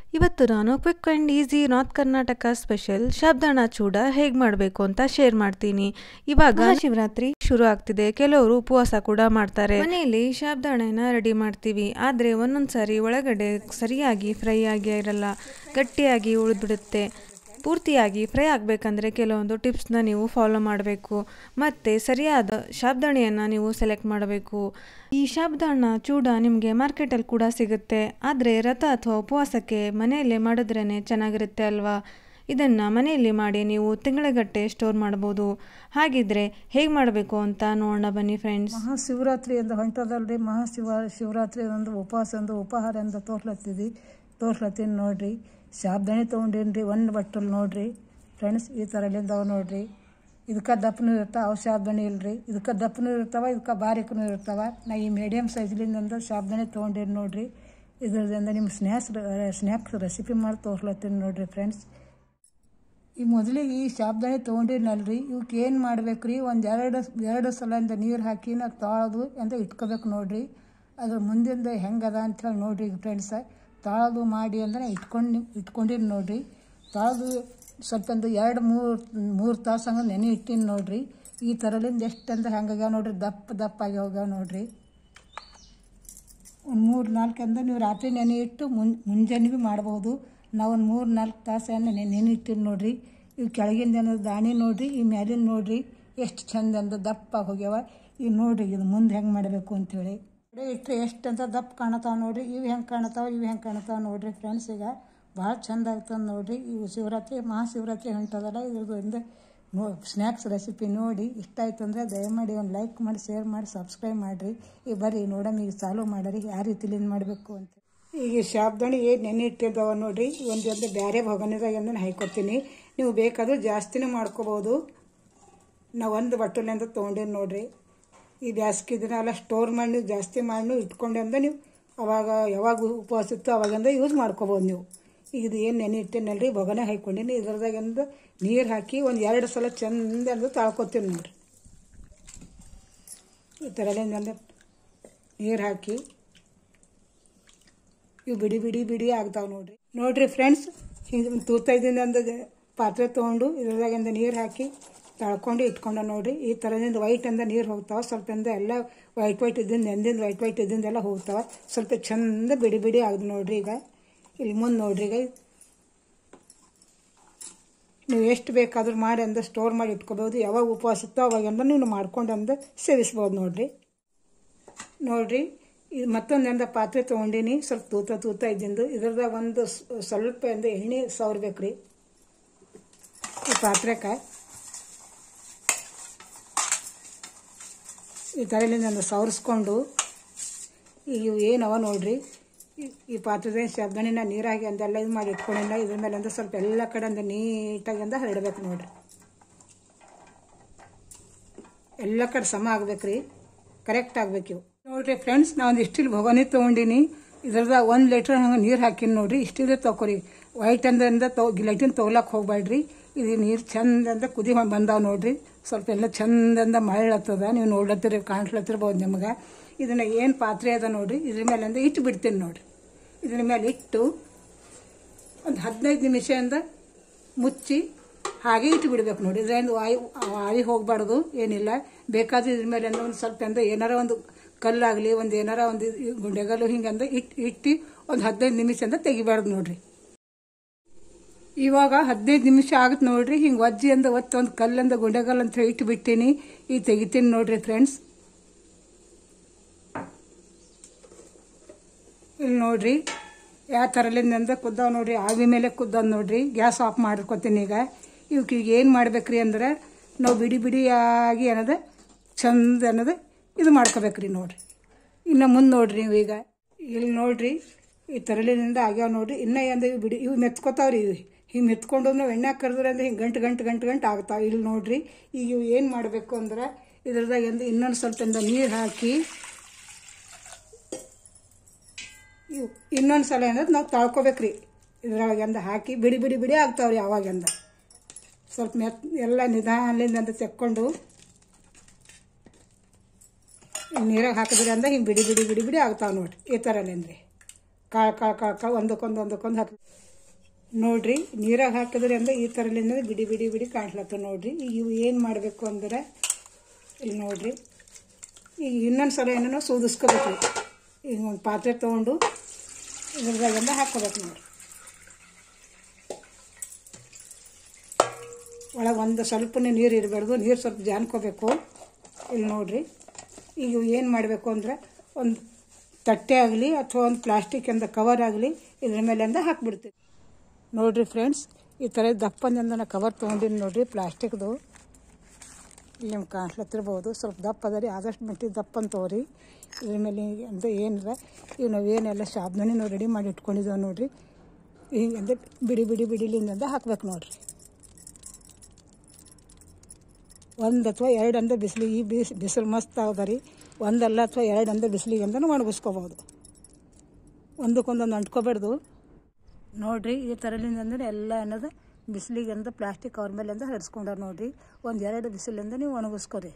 ಇವತ್ತು ನಾನು quick and easy north Karnataka special ಶಾಬ್ದಾಣ ಚೂಡ ಹೇಗೆ ಮಾಡಬೇಕು ಅಂತ ಶೇರ್ ಮಾಡ್ತೀನಿ. ಇವಾಗ ಶಿವರಾತ್ರಿ ಶುರು ಆಗ್ತಿದೆ, ಕೆಲವರು ಉಪವಾಸ ಕೂಡ ಮಾಡ್ತಾರೆ. ಮನೆಯಲ್ಲಿ ಶಾಬ್ದಾಣನ ರೆಡಿ ಮಾಡ್ತೀವಿ, ಆದರೆ ಒಂದೊಂದ್ಸಾರಿ ಒಳಗಡೆ ಸರಿಯಾಗಿ ಫ್ರೈ ಆಗಿ ಇರಲ್ಲ, ಗಟ್ಟಿಯಾಗಿ ಉಳಿದ್ಬಿಡುತ್ತೆ. ಪೂರ್ತಿಯಾಗಿ ಫ್ರೈ ಆಗಬೇಕಂದ್ರೆ ಕೆಲವೊಂದು ಟಿಪ್ಸ್ನ ನೀವು ಫಾಲೋ ಮಾಡಬೇಕು, ಮತ್ತು ಸರಿಯಾದ ಶಾಬ್ದಾಣಿಯನ್ನು ನೀವು ಸೆಲೆಕ್ಟ್ ಮಾಡಬೇಕು. ಈ ಶಾಬ್ದಾಣ ಚೂಡ ನಿಮಗೆ ಮಾರ್ಕೆಟಲ್ಲಿ ಕೂಡ ಸಿಗುತ್ತೆ, ಆದರೆ ವ್ರತ ಅಥವಾ ಉಪವಾಸಕ್ಕೆ ಮನೆಯಲ್ಲೇ ಮಾಡಿದ್ರೇ ಚೆನ್ನಾಗಿರುತ್ತೆ ಅಲ್ವಾ. ಇದನ್ನು ಮನೆಯಲ್ಲಿ ಮಾಡಿ ನೀವು ತಿಂಗಳಗಟ್ಟೆ ಸ್ಟೋರ್ ಮಾಡ್ಬೋದು. ಹಾಗಿದ್ರೆ ಹೇಗೆ ಮಾಡಬೇಕು ಅಂತ ನೋಡೋಣ ಬನ್ನಿ ಫ್ರೆಂಡ್ಸ್. ಮಹಾಶಿವರಾತ್ರಿ ಎಂದು ಹೊಂಟದಲ್ರಿ. ಶಿವರಾತ್ರಿ ಒಂದು ಉಪವಾಸ ಒಂದು ಉಪಹಾರ ಎಂದು ತೋರ್ಲತ್ತೀನಿ ನೋಡ್ರಿ. ಶಾಬ್ದಾಣಿ ತೊಗೊಂಡೇನ್ರಿ, ಒಂದು ಬಟ್ಟಲ್ ನೋಡ್ರಿ ಫ್ರೆಂಡ್ಸ್, ಈ ಥರ ಇಲ್ಲಿಂದವ ನೋಡ್ರಿ. ಇದಕ್ಕೆ ದಪ್ಪನೂ ಇರ್ತಾವೆ, ಅವು ಶಾಬ್ದಾಣಿ ಇಲ್ರಿ. ಇದಕ್ಕೆ ದಪ್ಪನೂ ಇರ್ತಾವೆ, ಇದಕ್ಕೆ ಬಾರಿಕನೂ ಇರ್ತಾವೆ. ನಾ ಈ ಮೀಡಿಯಮ್ ಸೈಜ್ಲಿಂದ ಶಾಬ್ದಾಣಿ ತೊಗೊಂಡೇನಿ ನೋಡ್ರಿ. ಇದರಿಂದ ನಿಮ್ಮ ಸ್ನ್ಯಾಕ್ಸ್ ರೆಸಿಪಿ ಮಾಡಿ ತೋರ್ಲತ್ತೀನಿ ನೋಡ್ರಿ ಫ್ರೆಂಡ್ಸ್. ಈ ಮೊದಲಿಗೆ ಈ ಶಾಬ್ದಾಣಿ ತೊಗೊಂಡಿನಲ್ರಿ, ಇವಕ್ಕೆ ಏನು ಮಾಡ್ಬೇಕು ರೀ, ಎರಡು ಸಲಿಂದ ನೀರು ಹಾಕಿ ನಾವು ತೊಳೆದು ಅಂತ ಇಟ್ಕೋಬೇಕು ನೋಡ್ರಿ. ಅದ್ರ ಮುಂದಿಂದ ಹೆಂಗದ ಅಂಥೇಳಿ ನೋಡ್ರಿ ಫ್ರೆಂಡ್ಸ. ತೊಳೆದು ಮಾಡಿ ಅಂದರೆ ಇಟ್ಕೊಂಡಿನಿ ನೋಡ್ರಿ. ತೊಳೆದು ಸ್ವಲ್ಪ ಒಂದು 2-3 ತಾಸು ಹಂಗೆ ನೆನೆ ಇಟ್ಟಿನಿ ನೋಡ್ರಿ. ಈ ಥರಲಿಂದ ಎಷ್ಟು ಅಂತ ಹೆಂಗಾಗ್ಯಾವ ನೋಡ್ರಿ, ದಪ್ಪ ಆಗಿ ಹೋಗ್ಯಾವ ನೋಡ್ರಿ. ಒಂದು 3-4 ಅಂದ್ರೆ ನೀವು ರಾತ್ರಿ ನೆನೆ ಇಟ್ಟು ಮುಂಜಾನೆ ಭೀ ಮಾಡ್ಬೋದು. ನಾವು ಒಂದು 3-4 ತಾಸು ನೆನೆ ಇಟ್ಟಿನಿ ನೋಡ್ರಿ. ಇವು ಕೆಳಗಿಂದ ದಾಣಿ ನೋಡ್ರಿ, ಈ ಮ್ಯಾಲಿನ ನೋಡ್ರಿ ಎಷ್ಟು ಚಂದ ಅಂದ ದಪ್ಪ ಹೋಗ್ಯಾವ. ಈಗ ನೋಡ್ರಿ ಇದು ಮುಂದೆ ಹೆಂಗೆ ಮಾಡಬೇಕು ಅಂಥೇಳಿ ಇಟ್ಟರೆ ಎಷ್ಟು ಅಂತ ದಪ್ಪ ಕಾಣತಾವೆ ನೋಡ್ರಿ. ಇವು ಹೆಂಗೆ ಕಾಣತಾವೆ ನೋಡ್ರಿ ಫ್ರೆಂಡ್ಸ್. ಈಗ ಭಾಳ ಚಂದ ಆಗ್ತದೆ ನೋಡ್ರಿ. ಇವು ಮಹಾಶಿವರಾತ್ರಿ ಹೊಂಟದಲ್ಲ, ಇದ್ರದ್ದು ಸ್ನ್ಯಾಕ್ಸ್ ರೆಸಿಪಿ ನೋಡಿ ಇಷ್ಟ ಆಯ್ತು ಅಂದರೆ ದಯಮಾಡಿ ಒಂದು ಲೈಕ್ ಮಾಡಿ, ಶೇರ್ ಮಾಡಿ, ಸಬ್ಸ್ಕ್ರೈಬ್ ಮಾಡಿರಿ. ಈಗ ಬರ್ರಿ ನೋಡೋಣ, ಈಗ ಚಾಲೂ ಮಾಡಿರಿ ಯಾವ ರೀತಿಲಿ ಮಾಡಬೇಕು ಅಂತ. ಈಗ ಶಾಬ್ದಾಣಿ ಏನು ನೆನೆ ಇಟ್ಟಿದ್ದಾವೆ ನೋಡ್ರಿ, ಒಂದು ಬೇರೆ ಭಗನಿದಾಗ ಹಾಕೊತೀನಿ. ನೀವು ಬೇಕಾದರೂ ಜಾಸ್ತಿನೂ ಮಾಡ್ಕೋಬೋದು. ನಾವು ಒಂದು ಬಟ್ಟಲಿಂದ ತೊಗೊಂಡೇನಿ ನೋಡ್ರಿ. ಈ ಬ್ಯಾಸ್ಗೆ ಇದನ್ನೆಲ್ಲ ಸ್ಟೋರ್ ಮಾಡಿ ನೀವು ಜಾಸ್ತಿ ಮಾಡಿ ಇಟ್ಕೊಂಡೆ ಅಂದ್ರೆ ನೀವು ಯಾವಾಗ ಉಪವಾಸ ಇತ್ತು ಅವಾಗಿಂದ ಯೂಸ್ ಮಾಡ್ಕೋಬೋದು ನೀವು. ಈಗ ಇದು ಏನು ನೆನೆ ಇಟ್ಟೇನಲ್ರಿ, ಬೊಗನೆ ಹಾಕ್ಕೊಂಡಿನಿ. ಇದ್ರದಾಗಿಂದ ನೀರು ಹಾಕಿ ಒಂದು 2 ಸಲ ಚಂದ ಅಂದ್ರೆ ತಾಳ್ಕೊತೀನಿ ನೋಡ್ರಿ. ಈ ಥರದಿಂದ ನೀರು ಹಾಕಿ ಇವು ಬಿಡಿ ಆಗ್ತಾವೆ ನೋಡ್ರಿ ಫ್ರೆಂಡ್ಸ್. ಹಿಂಗೆ ತೂತೈದಿಂದ ಒಂದು ಪಾತ್ರೆ ತೊಗೊಂಡು ಇದ್ರದಾಗಿಂದ ನೀರು ಹಾಕಿ ತಳ್ಕೊಂಡು ಇಟ್ಕೊಂಡ ನೋಡ್ರಿ. ಈ ಥರದಿಂದ ವೈಟಿಂದ ನೀರು ಹೋಗ್ತಾವೆ, ಸ್ವಲ್ಪ ಎಲ್ಲ ವೈಟ್ ಇದ್ದಿಂದ ನೆಂದಿಂದ ವೈಟ್ ಇದ್ದಿಂದೆಲ್ಲ ಹೋಗ್ತಾವೆ. ಸ್ವಲ್ಪ ಚಂದ ಬಿಡಿ ಆಗ್ದು ನೋಡ್ರಿ. ಈಗ ಇಲ್ಲಿ ಮುಂದೆ ನೋಡ್ರಿ, ಈಗ ನೀವು ಎಷ್ಟು ಬೇಕಾದ್ರೂ ಮಾಡಿ ಅಂದ ಸ್ಟೋರ್ ಮಾಡಿ ಇಟ್ಕೋಬೋದು. ಯಾವಾಗ ಉಪವಾಸ ಇತ್ತೋ ಅವಾಗೆಂದ ನೀವು ಮಾಡ್ಕೊಂಡು ಅಂದ ಸೇವಿಸ್ಬೋದು ನೋಡ್ರಿ. ಇದು ಮತ್ತೊಂದು ಪಾತ್ರೆ ತೊಗೊಂಡಿನಿ, ಸ್ವಲ್ಪ ತೂತ ಇದ್ದಿಂದು. ಇದ್ರದಾಗ ಒಂದು ಸ್ವಲ್ಪ ಎಣ್ಣೆ ಸವರ್ಬೇಕು ರೀ ಈ ಪಾತ್ರೆಗೆ. ಈ ಥರಲಿಂದ ಸವರಿಸ್ಕೊಂಡು ಈಗ ಇವು ಏನವ ನೋಡ್ರಿ, ಈ ಪಾತ್ರದ ಶಾಬ್ದಾಣಿನ ನೀರಾಗಿ ಅಂದೆಲ್ಲ ಇದು ಮಾಡಿ ಇಟ್ಕೊಂಡಿಲ್ಲ. ಇದ್ರ ಮೇಲೆ ಸ್ವಲ್ಪ ಎಲ್ಲ ಕಡೆ ನೀಟಾಗಿ ಹರಡ್ಬೇಕು ನೋಡ್ರಿ. ಎಲ್ಲ ಕಡೆ ಸಮ ಆಗ್ಬೇಕ್ರಿ, ಕರೆಕ್ಟ್ ಆಗ್ಬೇಕು ಇವು ನೋಡ್ರಿ ಫ್ರೆಂಡ್ಸ್. ನಾ ಒಂದು ಇಷ್ಟಿಲ್ ಭಗೋನಿ ತೊಗೊಂಡಿನಿ. ಇದ್ರದಾಗ 1 ಲೀಟ್ರ್ ಹಂಗೆ ನೀರು ಹಾಕಿನಿ ನೋಡ್ರಿ. ಇಷ್ಟಿದೆ ತೊಗೊರಿ. ವೈಟ್ ಗಿಲಟಿನ ತೊಗೊಳಕ್ಕೆ ಹೋಗ್ಬೇಡ್ರಿ. ಇದು ನೀರು ಚಂದ ಕುದಿ ಬಂದಾವ ನೋಡ್ರಿ. ಸ್ವಲ್ಪ ಎಲ್ಲ ಚಂದಂದ ಮಳ್ಳತ್ತದ, ನೀವು ಕಾಣ್ಲತ್ತಿರ್ಬೋದು ನಿಮ್ಗೆ. ಇದನ್ನು ಏನು ಪಾತ್ರೆ ಅದ ನೋಡ್ರಿ, ಇದ್ರ ಮೇಲೆ ಇಟ್ಟು ಬಿಡ್ತೀನಿ ನೋಡ್ರಿ. ಇದ್ರ ಮೇಲೆ ಇಟ್ಟು ಒಂದು 15 ನಿಮಿಷದಿಂದ ಮುಚ್ಚಿ ಹಾಗೆ ಇಟ್ಟು ಬಿಡ್ಬೇಕು ನೋಡಿ. ಇದರಿಂದ ಆವಿ ಹೋಗಬಾರ್ದು, ಏನಿಲ್ಲ. ಬೇಕಾದ್ರೆ ಇದ್ರ ಮೇಲೆ ಒಂದು ಸ್ವಲ್ಪ ಏನಾರ ಒಂದು ಕಲ್ಲಾಗಲಿ, ಏನಾರ ಒಂದು ಗುಂಡೆಗಲ್ಲು ಹಿಂಗಂದ ಇಟ್ಟು ಒಂದು 15 ನಿಮಿಷದಿಂದ ತೆಗಿಬಾರ್ದು ನೋಡ್ರಿ. ಇವಾಗ 15 ನಿಮಿಷ ಆಗುತ್ತೆ ನೋಡ್ರಿ. ಹಿಂಗೆ ಒಜ್ಜಿ ಒಂದು ಕಲ್ಲಂದ ಗುಂಡೆಗಲ್ ಅಂತ ಇಟ್ಟು ಬಿಟ್ಟಿನಿ. ಈಗ ತೆಗಿತೀನಿ ನೋಡ್ರಿ ಫ್ರೆಂಡ್ಸ್. ಇಲ್ಲಿ ನೋಡ್ರಿ ಯಾವ ಥರಲಿಂದ ಕುದ್ದಾವ ನೋಡ್ರಿ, ಆವಿ ಮೇಲೆ ಕುದ್ದಾವ ನೋಡ್ರಿ. ಗ್ಯಾಸ್ ಆಫ್ ಮಾಡ್ಕೊತೀನಿ. ಈಗ ಇವಕ್ಕೆ ಏನು ಮಾಡ್ಬೇಕ್ರಿ ಅಂದ್ರೆ ನಾವು ಬಿಡಿಯಾಗಿ ಚಂದ ಇದು ಮಾಡ್ಕೋಬೇಕ್ರಿ ನೋಡ್ರಿ. ಇನ್ನು ಮುಂದೆ ನೋಡ್ರಿ ನೀವು ಈಗ ಇಲ್ಲಿ ನೋಡ್ರಿ ಈ ಥರಲಿಂದ ಆಗ್ಯಾವ ನೋಡ್ರಿ. ಇನ್ನೂ ಇವು ಮೆತ್ಕೋತಾವ್ರಿ. ಹಿಂಗೆ ಮೆತ್ಕೊಂಡು ನಾವು ಎಣ್ಣೆ ಕರೆದ್ರೆ ಅಂದ್ರೆ ಹಿಂಗೆ ಗಂಟು ಆಗ್ತಾವೆ. ಇಲ್ಲಿ ನೋಡ್ರಿ ಈಗ ಇವು ಏನು ಮಾಡಬೇಕು ಅಂದ್ರೆ ಇದ್ರದಾಗ ಇನ್ನೊಂದು ಸ್ವಲ್ಪ ನೀರು ಹಾಕಿ ಇವು ಇನ್ನೊಂದು ಸಲ ನಾವು ತಾಳ್ಕೊಬೇಕ್ರಿ. ಇದ್ರೊಳಗೆ ಹಾಕಿ ಬಿಡಿ ಆಗ್ತಾವ್ರಿ. ಅವಾಗೆಂದ ಸ್ವಲ್ಪ ಎಲ್ಲ ನಿಧಾನದಿಂದ ತೆಕ್ಕೊಂಡು ನೀರಾಗ ಹಾಕಿದ್ರೆ ಹಿಂಗೆ ಬಿಡಿ ಆಗ್ತಾವೆ ನೋಡ್ರಿ. ಈ ಥರಲೇನ್ರಿ ಕಾಳು ಒಂದಕ್ಕೊಂದು ಹಾಕಿ ನೋಡಿರಿ. ನೀರಾಗ ಹಾಕಿದ್ರಿ ಅಂದ್ರೆ ಈ ಥರಲಿಂದ ಬಿಡಿ ಬಿಡಿ ಬಿಡಿ ಕಾಣ್ಲತ್ತವ ನೋಡಿರಿ. ಈಗ ಇವು ಏನು ಮಾಡಬೇಕು ಅಂದ್ರೆ ಇಲ್ಲಿ ನೋಡಿರಿ, ಈಗ ಇನ್ನೊಂದು ಸಲ ಏನೋ ಸೋದಿಸ್ಕೋಬೇಕು. ಈಗ ಒಂದು ಪಾತ್ರೆ ತೊಗೊಂಡು ಇದ್ರದಾಗಿಂದ ಹಾಕ್ಕೋಬೇಕು ನೋಡಿರಿ. ಒಳಗೆ ಒಂದು ಸ್ವಲ್ಪನೇ ನೀರು ಇರಬಾರ್ದು, ನೀರು ಸ್ವಲ್ಪ ಜಾನ್ಕೋಬೇಕು. ಇಲ್ಲಿ ನೋಡಿರಿ, ಈಗ ಏನು ಮಾಡಬೇಕು ಅಂದರೆ ಒಂದು ತಟ್ಟೆ ಆಗಲಿ ಅಥವಾ ಒಂದು ಪ್ಲಾಸ್ಟಿಕಿಂದ ಕವರ್ ಆಗಲಿ ಇದ್ರ ಮೇಲಿಂದ ಹಾಕಿಬಿಡ್ತೀವಿ ನೋಡಿರಿ ಫ್ರೆಂಡ್ಸ್. ಈ ಥರ ದಪ್ಪದಿಂದ ನಾನು ಕವರ್ ತೊಗೊಂಡಿನಿ ನೋಡಿರಿ, ಪ್ಲಾಸ್ಟಿಕ್ದು. ಇಲ್ಲಿ ನಿಮ್ಗೆ ಕಾಣಿಸ್ಲತ್ತಿರ್ಬೋದು, ಸ್ವಲ್ಪ ದಪ್ಪ ಅದ ರೀ, ಆದಷ್ಟು ಮಟ್ಟಿಗೆ ದಪ್ಪ ಅಂತ ತಗೋರಿ. ಇದ್ರ ಮೇಲೆ ಅಂತ ಏನಿಲ್ಲ, ಈಗ ನಾವೇನೆಲ್ಲ ಸಾಬೂನಿ ನಾವು ರೆಡಿ ಮಾಡಿ ಇಟ್ಕೊಂಡಿದ್ದೇವೆ ನೋಡಿರಿ. ಹಿಂಗಂದ್ರೆ ಬಿಡಿ ಬಿಡಿ ಬಿಡಿಲಿಂದ ಹಾಕ್ಬೇಕು ನೋಡಿರಿ. ಒಂದು ಅಥವಾ ಎರಡು ಅಂದ ಬಿಸಿಲಿಗೆ, ಈ ಬಿಸಿಲು ಮಸ್ತ್ ಅದ ರೀ. ಒಂದಲ್ಲ ಅಥವಾ ಎರಡು ಅಂದ ಬಿಸಿಲಿಗೆ ಅಂತ ಒಣಗಿಸ್ಕೋಬೋದು. ಒಂದಕ್ಕೊಂದೊಂದು ಅಂಟ್ಕೋಬಾರ್ದು ನೋಡಿರಿ. ಈ ಥರಲಿಂದ ಅಂದರೆ ಎಲ್ಲ ಅನ್ನೋದು ಬಿಸಿಲಿಗೆ ಅಂದ ಪ್ಲಾಸ್ಟಿಕ್ ಕವರ್ ಮೇಲೆ ಅಂದ ಹರಿಸ್ಕೊಂಡಾರ ನೋಡಿರಿ. ಎರಡು ಬಿಸಿಲಿಂದ ನೀವು ಒಣಗಿಸ್ಕೊರಿ.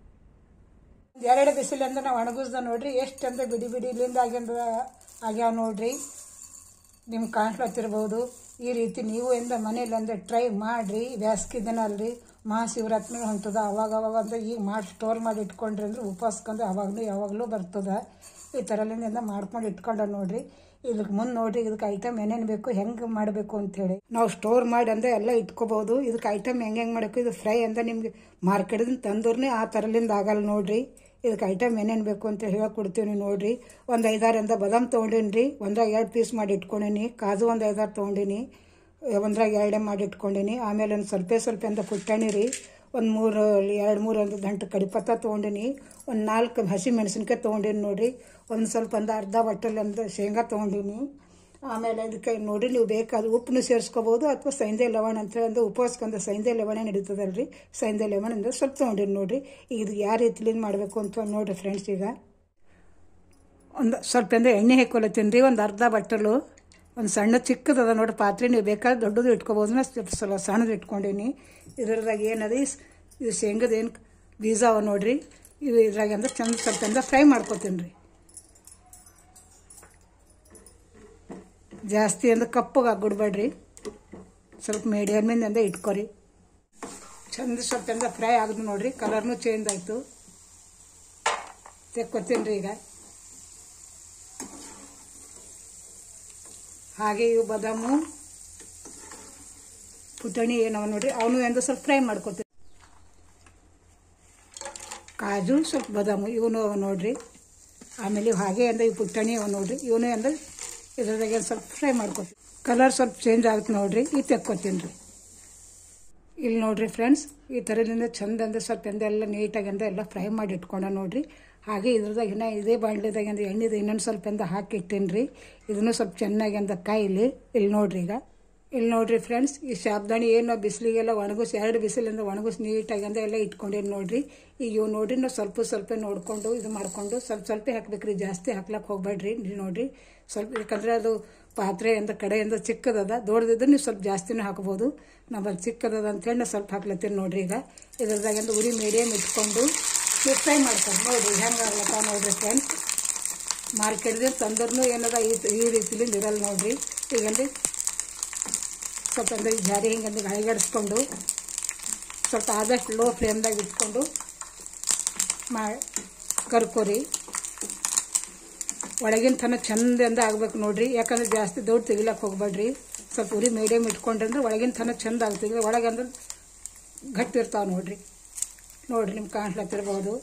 2 ಬಿಸಿಲಿಂದ ನಾವು ಒಣಗಿಸ್ದ ನೋಡಿರಿ. ಎಷ್ಟು ಅಂತ ಬಿಡಿ ಬಿಡಿಲಿಂದ ಆಗ್ಯಾವ ನೋಡಿರಿ. ನಿಮ್ಗೆ ಕಾಣಿಸ್ಲತ್ತಿರ್ಬೋದು. ಈ ರೀತಿ ನೀವು ಮನೇಲಿ ಅಂದ್ರೆ ಟ್ರೈ ಮಾಡಿರಿ. ಬೇಸಿಗೆ ದಿನ ಅಲ್ರಿ, ಮಹಾಶಿವರಾತ್ರಿ ಹೊಂಟದ. ಅವಾಗ ಅಂದ್ರೆ ಈಗ ಮಾಡಿ ಸ್ಟೋರ್ ಮಾಡಿ ಇಟ್ಕೊಂಡ್ರಿ ಅಂದ್ರೆ ಉಪವಾಸಕ್ಕಂದ್ರೆ ಯಾವಾಗಲೂ ಬರ್ತದೆ. ಈ ಥರಲಿಂದ ಮಾಡ್ಕೊಂಡು ಇಟ್ಕೊಂಡ ನೋಡಿರಿ. ಇದಕ್ಕೆ ಮುಂದೆ ನೋಡಿರಿ, ಇದಕ್ಕೆ ಐಟಮ್ ಏನೇನು ಬೇಕು, ಹೆಂಗೆ ಮಾಡಬೇಕು ಅಂಥೇಳಿ ನಾವು ಸ್ಟೋರ್ ಮಾಡಿ ಅಂದರೆ ಎಲ್ಲ ಇಟ್ಕೋಬೋದು. ಇದಕ್ಕೆ ಐಟಮ್ ಹೆಂಗೆ ಮಾಡಬೇಕು, ಇದು ಫ್ರೈ ಅಂತ ನಿಮ್ಗೆ ಮಾರ್ಕೆಟಿಂದ ತಂದ್ರೂ ಆ ಥರಲಿಂದ ಆಗಲ್ಲ ನೋಡಿರಿ. ಇದಕ್ಕೆ ಐಟಮ್ ಏನೇನು ಬೇಕು ಅಂತ ಹೇಳ್ಕೊಡ್ತೀವಿ ನೋಡಿರಿ. ಒಂದು 5-6 ಬಾದಾಮ್ ತೊಗೊಂಡೀನಿ ರೀ. ಒಂದ್ರಾಗ 2 ಪೀಸ್ ಮಾಡಿ ಇಟ್ಕೊಂಡೀನಿ. ಕಾಜು ಒಂದು 5-6 ತೊಗೊಂಡೀನಿ. ಒಂದ್ರಾಗ 2 ಮಾಡಿ ಇಟ್ಕೊಂಡೀನಿ. ಆಮೇಲೆ ಒಂದು ಸ್ವಲ್ಪ ಅಂತ ಪುಟಾಣಿ ರೀ. ಒಂದು 2-3 ಗಂಟೆ ಕಡಿಪತ್ತ ತೊಗೊಂಡೀನಿ. ಒಂದು 4 ಹಸಿ ಮೆಣಸಿನ್ಕಾಯಿ ತೊಗೊಂಡೀನಿ ನೋಡಿರಿ. ಒಂದು ಸ್ವಲ್ಪ ಅರ್ಧ ಬಟ್ಟಲ್ ಶೇಂಗಾ ತೊಗೊಂಡೀನಿ. ಆಮೇಲೆ ಇದಕ್ಕೆ ನೋಡಿ ನೀವು ಬೇಕಾದ್ರೆ ಉಪ್ಪನ್ನು ಸೇರಿಸ್ಕೋಬೋದು ಅಥವಾ ಸೈಂದೆ ಲವಣ ಅಂತೇಳಿ ಅಂದ್ರೆ ಉಪವಾಸಕ್ಕಂದ್ರೆ ಸೈಂದೆ ಲವಣ ನಡೀತದಲ್ರಿ. ಸೈಂದೆ ಲವಣ ಅಂದ್ರೆ ಸ್ವಲ್ಪ ತೊಗೊಂಡಿನಿ ನೋಡಿರಿ. ಈಗ ಇದು ಯಾವ ರೀತಿಲಿಂದ ಮಾಡಬೇಕು ಅಂತ ನೋಡಿರಿ ಫ್ರೆಂಡ್ಸ್. ಈಗ ಒಂದು ಸ್ವಲ್ಪ ಎಣ್ಣೆ ಹಾಕೊಲತ್ತೀನಿ ರೀ. ಒಂದು ಅರ್ಧ ಬಟ್ಟಲು ಒಂದು ಸಣ್ಣ ಚಿಕ್ಕದದ ನೋಡಿ ಪಾತ್ರೆ. ನೀವು ಬೇಕಾದ್ರೆ ದೊಡ್ಡದು ಇಟ್ಕೋಬೋದು, ಸ್ವಲ್ಪ ಸಣ್ಣದು ಇಟ್ಕೊಂಡೀನಿ. ಇದ್ರದಾಗ ಏನದ ಇದು ಶೇಂಗದ ಏನು ಬೀಜ ಅವ ನೋಡಿರಿ. ಇವು ಇದ್ರಾಗ ಅಂದ್ರೆ ಚಂದ ಸ್ವಲ್ಪ ಫ್ರೈ ಮಾಡ್ಕೊತೀನಿ ರೀ. ಜಾಸ್ತಿ ಅಂದ್ರೆ ಕಪ್ಪಗೆ ಆಗ್ಬಿಡ್ಬೇಡ್ರಿ, ಸ್ವಲ್ಪ ಮೀಡಿಯಮಿಂದ ಇಟ್ಕೊರಿ. ಚಂದ ಸ್ವಲ್ಪ ಫ್ರೈ ಆಗೋದು ನೋಡಿರಿ. ಕಲರ್ನು ಚೇಂಜ್ ಆಯಿತು. ತೆಕ್ಕೊತೀನಿ ರೀ. ಈಗ ಹಾಗೆ ಇವು ಬಾದಾಮು ಪುಟಾಣಿ ಏನವ ನೋಡಿರಿ, ಅವನು ಸ್ವಲ್ಪ ಫ್ರೈ ಮಾಡ್ಕೊತೀನಿ. ಕಾಜು ಸ್ವಲ್ಪ ಬಾದಾಮು ಇವನು ಅವ ನೋಡಿರಿ. ಆಮೇಲೆ ಇವು ಹಾಗೆ ಇವು ಪುಟಾಣಿ ಅವ ನೋಡಿರಿ. ಇವನು ಇದ್ರದಾಗ ಸ್ವಲ್ಪ ಫ್ರೈ ಮಾಡ್ಕೊತೀನಿ. ಕಲರ್ ಸ್ವಲ್ಪ ಚೇಂಜ್ ಆಗುತ್ತೆ ನೋಡಿರಿ. ಈಗ ತೆಕ್ಕೊತೀನಿ ರೀ. ಇಲ್ಲಿ ನೋಡಿರಿ ಫ್ರೆಂಡ್ಸ್, ಈ ಥರದಿಂದ ಚಂದ ಸ್ವಲ್ಪ ಎಲ್ಲ ನೀಟಾಗಿ ಎಲ್ಲ ಫ್ರೈ ಮಾಡಿ ಇಟ್ಕೊಂಡ ನೋಡಿರಿ. ಹಾಗೆ ಇದ್ರದಾಗ ಇದೇ ಬಾಣಲೆದಾಗ ಎಣ್ಣೆದು ಇನ್ನೊಂದು ಸ್ವಲ್ಪ ಹಾಕಿ ಇಟ್ಟೀನಿ ರೀ. ಇದನ್ನು ಸ್ವಲ್ಪ ಚೆನ್ನಾಗಿ ಕಾಯಿಲಿ. ಇಲ್ಲಿ ನೋಡಿರಿ ಫ್ರೆಂಡ್ಸ್, ಈ ಸಾಬ್ದಾಣಿ ಏನು ಬಿಸಿಲಿಗೆಲ್ಲ ಒಣಗಿಸಿ 2 ಬಿಸಿಲಿಂದ ಒಣಗಿಸಿ ನೀಟಾಗಿ ಎಲ್ಲ ಇಟ್ಕೊಂಡೇನು ನೋಡಿರಿ. ಈಗ ಇವು ನೋಡಿರಿ, ನಾವು ಸ್ವಲ್ಪ ನೋಡಿಕೊಂಡು ಇದು ಮಾಡಿಕೊಂಡು ಸ್ವಲ್ಪ ಹಾಕ್ಬೇಕ್ರಿ. ಜಾಸ್ತಿ ಹಾಕ್ಲಕ್ಕೆ ಹೋಗ್ಬೇಡ್ರಿ. ನೋಡಿರಿ ಸ್ವಲ್ಪ, ಯಾಕಂದರೆ ಅದು ಪಾತ್ರೆ ಕಡೆಯಿಂದ ಚಿಕ್ಕದದ. ದೊಡ್ಡದಿದ್ರೆ ನೀವು ಸ್ವಲ್ಪ ಜಾಸ್ತಿನೂ ಹಾಕ್ಬೋದು. ನಾವು ಚಿಕ್ಕದದ ಅಂತೇಳಿ ನಾವು ಸ್ವಲ್ಪ ಹಾಕ್ಲತ್ತೀನಿ ನೋಡಿರಿ. ಈಗ ಇದ್ರದಾಗ ಉರಿ ಮೀಡಿಯಮ್ ಇಟ್ಕೊಂಡು ನೀವು ಫ್ರೈ ಮಾಡ್ತಾರೆ ನೋಡಿರಿ. ಹೆಂಗೆ ಆಗ್ಲತ್ತ ನೋಡಿರಿ ಫ್ರೆಂಡ್ಸ್. ಮಾರ್ಕೆಟ್ದಿಂದ ತಂದ್ರೂ ಏನದ ಈ ರೀತಿಲಿಂದ ಇರಲ್ಲ ನೋಡಿರಿ. ಈಗಂದ್ರೆ ಸ್ವಲ್ಪ ಜಾರಿ ಹಿಂಗೆ ಗಾಳಿಗಡಿಸ್ಕೊಂಡು ಸ್ವಲ್ಪ ಆದಷ್ಟು ಲೋ ಫ್ಲೇಮ್ದಾಗ ಇಟ್ಕೊಂಡು ಕರ್ಕೋರಿ. ಒಳಗಿನ ತನ ಚಂದ ಆಗ್ಬೇಕು ನೋಡಿರಿ. ಯಾಕಂದ್ರೆ ಜಾಸ್ತಿ ದೊಡ್ಡ ತೆಗಿಲಕ್ಕೆ ಹೋಗ್ಬೇಡ್ರಿ. ಸ್ವಲ್ಪ ಉರಿ ಮೀಡಿಯಮ್ ಇಟ್ಕೊಂಡ್ರೆ ಒಳಗಿನ ತನ ಚಂದ ಆಗ್ತದೆ. ಒಳಗಂದ್ರೆ ಗಟ್ಟಿ ಇರ್ತಾವೆ ನೋಡಿರಿ. ನಿಮ್ಗೆ ಕಾಣಿಸ್ಲತ್ತಿರ್ಬೋದು.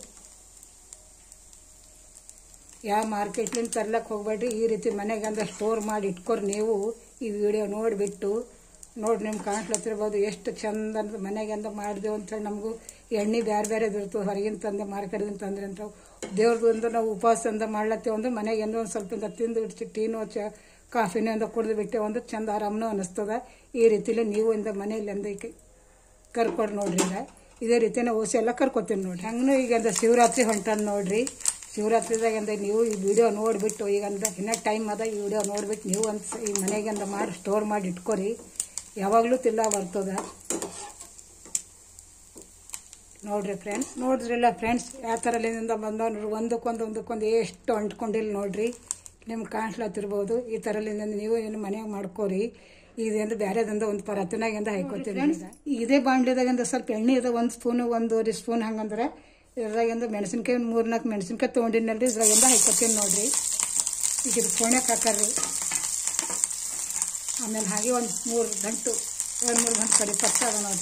ಯಾವ ಮಾರ್ಕೆಟ್ಲಿಂದ ತರ್ಲಕ್ಕೆ ಹೋಗ್ಬೇಡ್ರಿ. ಈ ರೀತಿ ಮನೆಗೆ ಸ್ಟೋರ್ ಮಾಡಿ ಇಟ್ಕೊರಿ. ನೀವು ಈ ವಿಡಿಯೋ ನೋಡಿಬಿಟ್ಟು ನಿಮ್ಗೆ ಕಾಣಿಸ್ಲತ್ತಿರ್ಬೋದು ಎಷ್ಟು ಚಂದ ಅಂತ ಮನೆಗೆ ಮಾಡಿದೆವು ಅಂತೇಳಿ. ನಮಗೂ ಎಣ್ಣೆ ಬೇರೆ ಇರ್ತವೆ ಹೊರಗಿನ ತಂದೆ ಮಾರ್ಕೆಟ್ದಿಂದ ತಂದ್ರೆ ಅಂತ. ದೇವ್ರದ್ದು ನಾವು ಉಪವಾಸದಿಂದ ಮಾಡ್ಲತ್ತೇವೆ ಅಂದ್ರೆ ಮನೆಗೆ ಒಂದು ಸ್ವಲ್ಪ ತಿಂದು ಟೀನೋ ಕಾಫಿನೋ ಕುಡಿದು ಬಿಟ್ಟೇವೆ ಅಂದ್ರೆ ಚಂದ ಆರಾಮನೂ ಅನ್ನಿಸ್ತದ. ಈ ರೀತಿಲಿ ನೀವು ಮನೆಯಲ್ಲಿ ಕರ್ಕೊಡ್ರಿ ನೋಡ್ರಿ. ಈಗ ಇದೇ ರೀತಿನ ಓಸಿ ಎಲ್ಲ ಕರ್ಕೊತೀನಿ ನೋಡ್ರಿ. ಹಂಗೂ ಈಗ ಶಿವರಾತ್ರಿ ಹೊಂಟನ್ ನೋಡ್ರಿ. ಶಿವರಾತ್ರಿದಾಗ ನೀವು ಈ ವಿಡಿಯೋ ನೋಡಿಬಿಟ್ಟು ಈಗ ಇನ್ನೂ ಟೈಮ್ ಅದ. ಈ ವಿಡಿಯೋ ನೋಡಿಬಿಟ್ಟು ನೀವು ಈ ಮನೆಗೆ ಮಾಡಿ ಸ್ಟೋರ್ ಮಾಡಿ ಇಟ್ಕೊರಿ. ಯಾವಾಗಲೂ ತಿಲ್ಲ ಬರ್ತದ ನೋಡ್ರಿ ಫ್ರೆಂಡ್ಸ್. ನೋಡಿದ್ರಲ್ಲ ಫ್ರೆಂಡ್ಸ್, ಯಾವ ಥರಲಿಂದ ಬಂದವ್ರು ಒಂದಕ್ಕೊಂದು ಎಷ್ಟು ಅಂಟ್ಕೊಂಡಿಲ್ಲ ನೋಡ್ರಿ. ನಿಮ್ಗೆ ಕಾಣಿಸ್ಲತ್ತಿರ್ಬೋದು. ಈ ಥರಲಿಂದ ನೀವು ಏನು ಮನೆಯಾಗ ಮಾಡ್ಕೋರಿ. ಇದರಿಂದ ಬೇರೆದಿಂದ ಒಂದು ಪರತ್ತಿನಾಗಿಂದ ಹಾಕೋತೀವಿ ಫ್ರೆಂಡ್ಸ್. ಇದೇ ಬಾಂಡ್ಲಿದಾಗಿಂದ ಸ್ವಲ್ಪ ಎಣ್ಣೆ ಇದೆ, 1 ಸ್ಪೂನು 1.5 ಸ್ಪೂನ್ ಹಂಗಂದ್ರೆ ಇದ್ರಾಗಿಂದ ಮೆಣಸಿನ್ಕಾಯಿ 3-4 ಮೆಣಸಿನ್ಕಾಯಿ ತೊಗೊಂಡಿನಲ್ರಿ, ಇದ್ರಾಗಿಂದ ಹಾಕೋತೀನಿ ನೋಡ್ರಿ. ಈಗ ಇದು ಫೋಣ್ಯಾಕೆ ಹಾಕರ್ರಿ. ಆಮೇಲೆ ಹಾಗೆ 2-3 ಗಂಟೆ ಕರಿ ಪತ್ತ ಅದ ನೋಡ್ರಿ.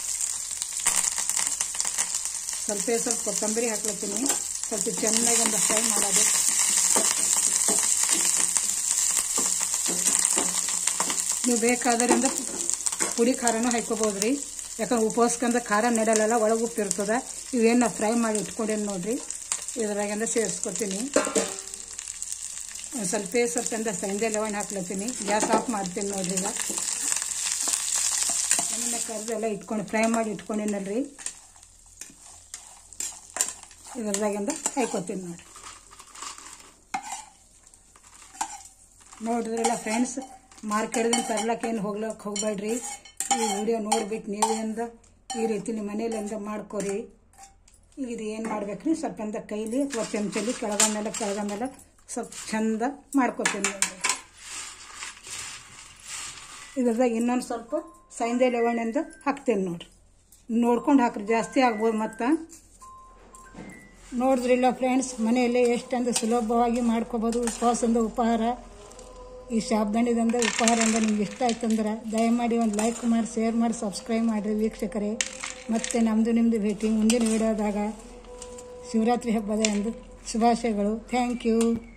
ಸ್ವಲ್ಪ ಕೊತ್ತಂಬರಿ ಹಾಕ್ಲತ್ತೀನಿ. ಸ್ವಲ್ಪ ಚೆನ್ನಾಗಿ ಒಂದು ಫ್ರೈ ಮಾಡೋದು. ನೀವು ಬೇಕಾದ್ರಿಂದ ಪುಡಿ ಖಾರನೂ ಹಾಕ್ಕೋಬೋದು ರೀ. ಯಾಕಂದ್ರೆ ಉಪವಾಸಕ್ಕಂದ್ರೆ ಖಾರ ನೆಡಲ್ಲ, ಒಳಗೆ ಉಪ್ಪು ಇರ್ತದೆ. ಇವೇನು ಫ್ರೈ ಮಾಡಿ ಇಟ್ಕೊಂಡೇನು ನೋಡಿರಿ, ಇದ್ರಾಗಿಂದ ಸೇರಿಸ್ಕೊತೀನಿ. ಸ್ವಲ್ಪ ಅಂದ್ರೆ ಸೈಂದೆ ಲವಣ್ ಹಾಕ್ಲತ್ತೀನಿ. ಗ್ಯಾಸ್ ಆಫ್ ಮಾಡ್ತೀನಿ ನೋಡ್ರಿ. ಈಗ ಆಮೇಲೆ ಕರ್ದೆಲ್ಲ ಇಟ್ಕೊಂಡು ಫ್ರೈ ಮಾಡಿ ಇಟ್ಕೊಂಡಿನಲ್ರಿ, ಇದ್ರಾಗಿಂದ ಹಾಕ್ಕೊತೀನಿ ನೋಡಿದ್ರಲ್ಲ ಫ್ರೆಂಡ್ಸ್. ಮಾರ್ಕೆಟ್ದಿಂದ ತರ್ಲಕ್ಕೇನು ಹೋಗ್ಬೇಡ್ರಿ. ಈ ವಿಡಿಯೋ ನೋಡ್ಬಿಟ್ಟು ನೀವಿಂದ ಈ ರೀತಿ ನಿಮ್ಮ ಮನೇಲಿಂದ ಮಾಡ್ಕೊರಿ. ಈಗ ಇದು ಏನು ಮಾಡ್ಬೇಕ್ರಿ, ಸ್ವಲ್ಪ ಕೈಲಿ ಅಥವಾ ಚಮಚಲಿ ಕೆಳಗಂದೆಲ್ಲ ಸ್ವಲ್ಪ ಚಂದ ಮಾಡ್ಕೊತೀನಿ ನೋಡ್ರಿ. ಇದ್ರದಾಗ ಇನ್ನೊಂದು ಸ್ವಲ್ಪ ಸೈಂದೆ ಲವಣಿಂದ ಹಾಕ್ತೇನೆ ನೋಡ್ರಿ. ನೋಡ್ಕೊಂಡು ಹಾಕ್ರಿ, ಜಾಸ್ತಿ ಆಗ್ಬೋದು. ಮತ್ತು ನೋಡಿದ್ರಿಲ್ಲ ಫ್ರೆಂಡ್ಸ್, ಮನೆಯಲ್ಲೇ ಎಷ್ಟಂದ್ರೆ ಸುಲಭವಾಗಿ ಮಾಡ್ಕೋಬೋದು ಉಪವಾಸದಿಂದ ಉಪಹಾರ. ಈ ಶಾಬ್ದಾಣಿದಿಂದ ಉಪಹಾರದಿಂದ ನಿಮ್ಗೆ ಇಷ್ಟ ಆಯ್ತಂದ್ರೆ ದಯಮಾಡಿ ಒಂದು ಲೈಕ್ ಮಾಡಿ, ಶೇರ್ ಮಾಡಿ, ಸಬ್ಸ್ಕ್ರೈಬ್ ಮಾಡಿರಿ ವೀಕ್ಷಕರೇ. ಮತ್ತು ನಿಮ್ಮದು ಭೇಟಿ ಮುಂದಿನ ವಿಡಿಯೋದಾಗ. ಶಿವರಾತ್ರಿ ಹಬ್ಬದ ಎಂದು ಶುಭಾಶಯಗಳು. Thank you.